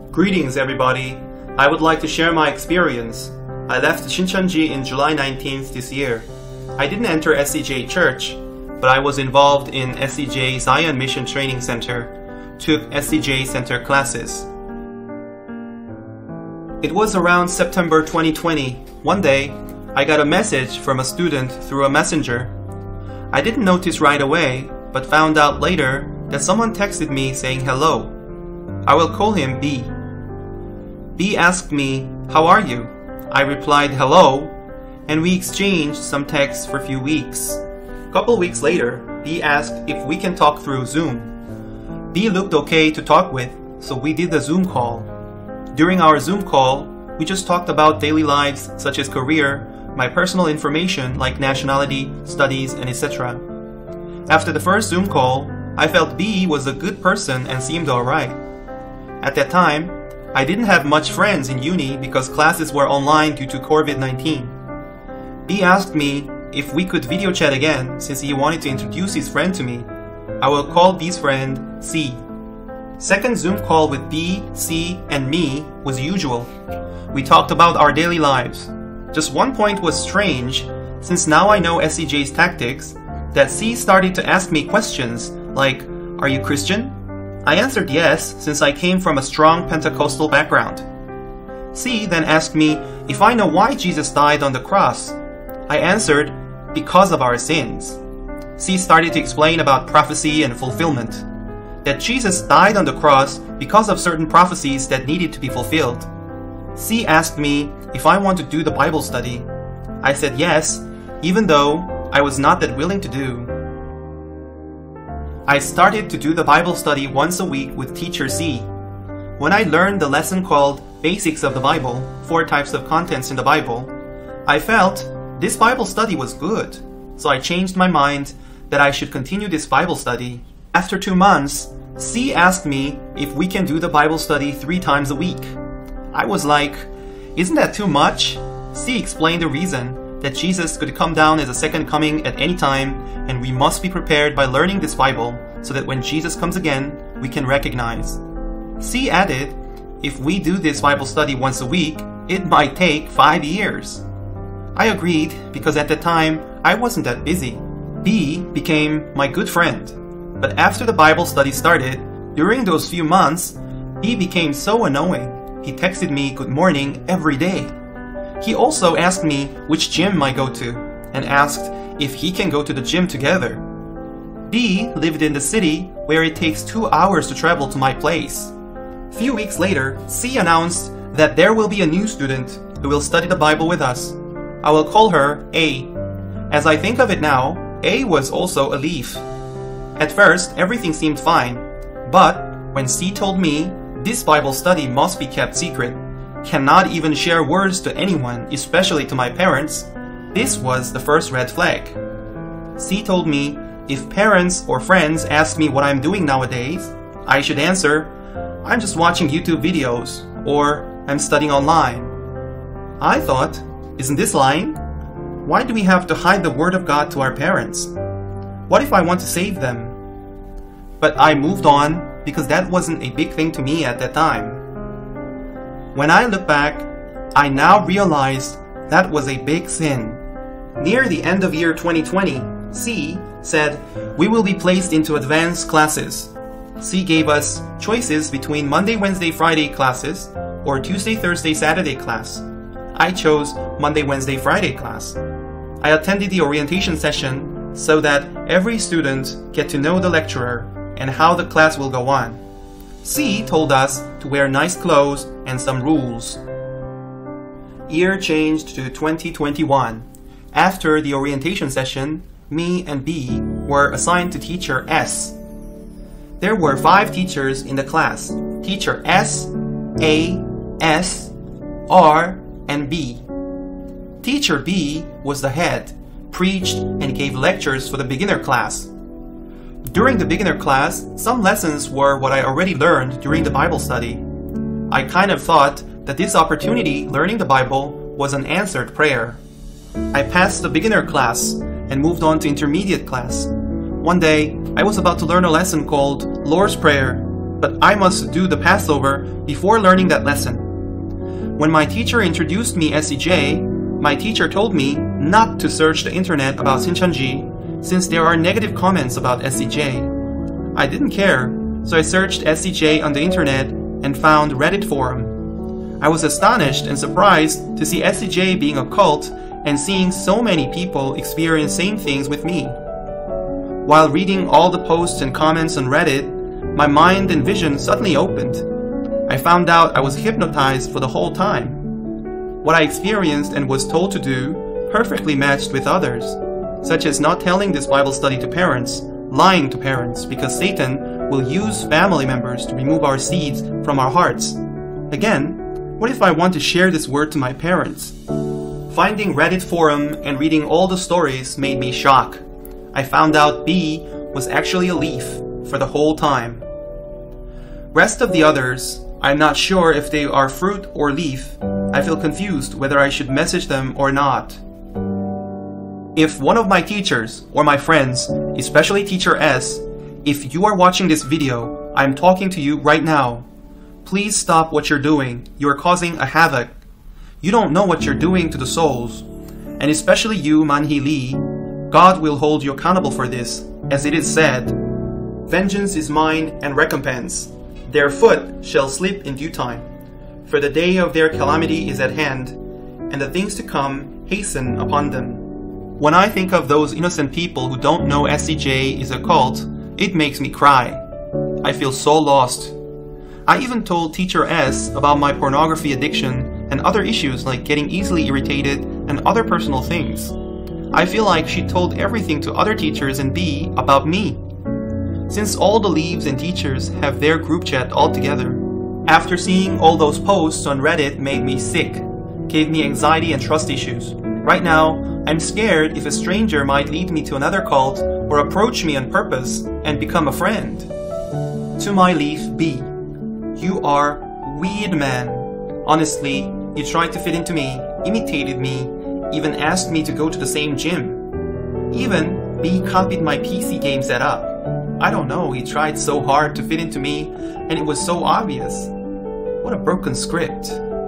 Greetings everybody, I would like to share my experience. I left Shincheonji in July 19th this year. I didn't enter SCJ Church, but I was involved in SCJ Zion Mission Training Center, took SCJ Center classes. It was around September 2020. One day, I got a message from a student through a messenger. I didn't notice right away, but found out later that someone texted me saying hello. I will call him B. B asked me, "How are you?" I replied, "Hello," and we exchanged some texts for a few weeks. A couple weeks later, B asked if we can talk through Zoom. B looked okay to talk with, so we did the Zoom call. During our Zoom call, we just talked about daily lives such as career, my personal information like nationality, studies, and etc. After the first Zoom call, I felt B was a good person and seemed alright. At that time, I didn't have much friends in uni because classes were online due to COVID-19. B asked me if we could video chat again since he wanted to introduce his friend to me. I will call B's friend C. Second Zoom call with B, C, and me was usual. We talked about our daily lives. Just one point was strange, since now I know SCJ's tactics, that C started to ask me questions like, "Are you Christian?" I answered yes, since I came from a strong Pentecostal background. C then asked me if I know why Jesus died on the cross. I answered, "Because of our sins." C started to explain about prophecy and fulfillment, that Jesus died on the cross because of certain prophecies that needed to be fulfilled. C asked me if I want to do the Bible study. I said yes, even though I was not that willing to do. I started to do the Bible study once a week with teacher C. When I learned the lesson called Basics of the Bible, 4 types of contents in the Bible, I felt this Bible study was good, so I changed my mind that I should continue this Bible study. After 2 months, C asked me if we can do the Bible study 3 times a week. I was like, "Isn't that too much?" C explained the reason, that Jesus could come down as a second coming at any time, and we must be prepared by learning this Bible so that when Jesus comes again, we can recognize. C added, if we do this Bible study once a week, it might take 5 years. I agreed because at the time, I wasn't that busy. B became my good friend. But after the Bible study started, during those few months, B became so annoying. He texted me good morning every day. He also asked me which gym I go to, and asked if he can go to the gym together. B lived in the city where it takes 2 hours to travel to my place. A few weeks later, C announced that there will be a new student who will study the Bible with us. I will call her A. As I think of it now, A was also a leaf. At first, everything seemed fine, but when C told me this Bible study must be kept secret, cannot even share words to anyone, especially to my parents, this was the first red flag. C told me if parents or friends ask me what I'm doing nowadays, I should answer, "I'm just watching YouTube videos," or "I'm studying online." I thought, isn't this lying? Why do we have to hide the Word of God to our parents? What if I want to save them? But I moved on because that wasn't a big thing to me at that time. When I look back, I now realized that was a big sin. Near the end of year 2020, C said, "We will be placed into advanced classes." C gave us choices between Monday, Wednesday, Friday classes or Tuesday, Thursday, Saturday class. I chose Monday, Wednesday, Friday class. I attended the orientation session so that every student get to know the lecturer and how the class will go on. C told us to wear nice clothes and some rules. Year changed to 2021. After the orientation session, me and B were assigned to teacher S. There were 5 teachers in the class, teacher S, A, S, R, and B. Teacher B was the head, preached and gave lectures for the beginner class. During the beginner class, some lessons were what I already learned during the Bible study. I kind of thought that this opportunity learning the Bible was an answered prayer. I passed the beginner class and moved on to intermediate class. One day, I was about to learn a lesson called Lord's Prayer, but I must do the Passover before learning that lesson. When my teacher introduced me S.J, my teacher told me not to search the internet about Shincheonji since there are negative comments about S.J. I didn't care, so I searched S.J on the internet and found Reddit forum. I was astonished and surprised to see S.J being a cult and seeing so many people experience same things with me. While reading all the posts and comments on Reddit, my mind and vision suddenly opened. I found out I was hypnotized for the whole time. What I experienced and was told to do perfectly matched with others, such as not telling this Bible study to parents, lying to parents because Satan will use family members to remove our seeds from our hearts. Again, what if I want to share this word to my parents? Finding Reddit forum and reading all the stories made me shocked. I found out B was actually a leaf for the whole time. Rest of the others, I'm not sure if they are fruit or leaf. I feel confused whether I should message them or not. If one of my teachers or my friends, especially Teacher S, if you are watching this video, I'm talking to you right now. Please stop what you're doing. You are causing a havoc. You don't know what you're doing to the souls. And especially you, Manhee Lee, God will hold you accountable for this, as it is said, "Vengeance is mine and recompense. Their foot shall slip in due time. For the day of their calamity is at hand, and the things to come hasten upon them." When I think of those innocent people who don't know S.J is a cult, it makes me cry. I feel so lost. I even told Teacher S about my pornography addiction and other issues like getting easily irritated and other personal things. I feel like she told everything to other teachers and B about me. Since all the leaves and teachers have their group chat all together, after seeing all those posts on Reddit made me sick, gave me anxiety and trust issues. Right now, I'm scared if a stranger might lead me to another cult or approach me on purpose and become a friend. To my leaf B, you are weird man. Honestly, you tried to fit into me, imitated me, even asked me to go to the same gym. Even B copied my PC game setup. I don't know, he tried so hard to fit into me and it was so obvious. What a broken script.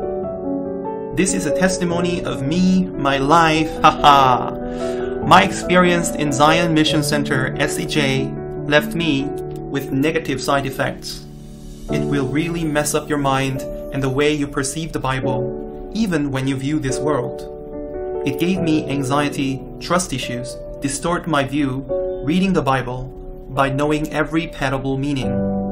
This is a testimony of me, my life, haha. My experience in Zion Mission Center, S.J, left me with negative side effects. It will really mess up your mind and the way you perceive the Bible, even when you view this world. It gave me anxiety, trust issues, distort my view, reading the Bible, by knowing every parable meaning.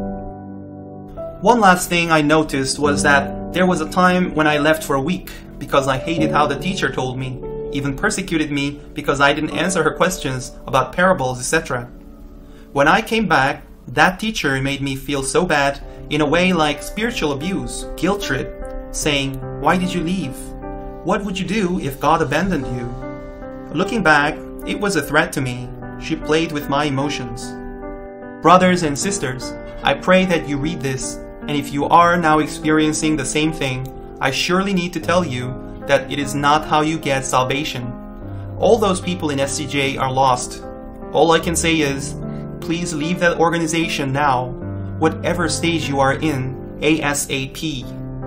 One last thing I noticed was that there was a time when I left for a week because I hated how the teacher told me, even persecuted me because I didn't answer her questions about parables, etc. When I came back, that teacher made me feel so bad, in a way like spiritual abuse, guilt trip, saying, "Why did you leave? What would you do if God abandoned you?" Looking back, it was a threat to me. She played with my emotions. Brothers and sisters, I pray that you read this, and if you are now experiencing the same thing, I surely need to tell you that it is not how you get salvation. All those people in S.J are lost. All I can say is, please leave that organization now, whatever stage you are in, ASAP.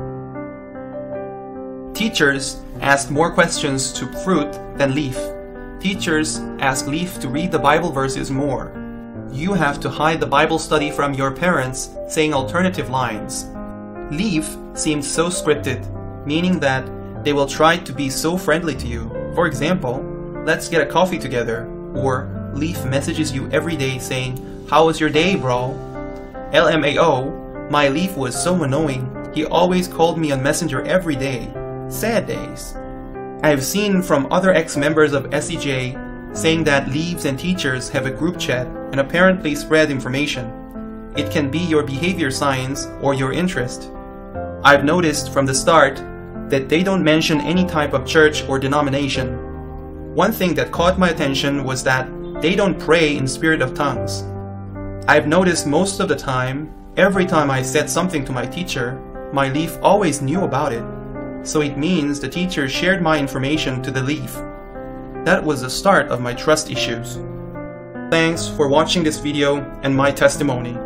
Teachers ask more questions to fruit than leaf. Teachers ask leaf to read the Bible verses more. You have to hide the Bible study from your parents, saying alternative lines. Leaf seems so scripted, meaning that they will try to be so friendly to you. For example, let's get a coffee together, or Leaf messages you every day saying, "How was your day, bro?" LMAO, my Leaf was so annoying. He always called me on Messenger every day. Sad days. I have seen from other ex-members of S.J saying that leaves and teachers have a group chat and apparently spread information. It can be your behavior science or your interest. I've noticed from the start that they don't mention any type of church or denomination. One thing that caught my attention was that they don't pray in spirit of tongues. I've noticed most of the time, every time I said something to my teacher, my Leaf always knew about it. So it means the teacher shared my information to the Leaf. That was the start of my trust issues. Thanks for watching this video and my testimony.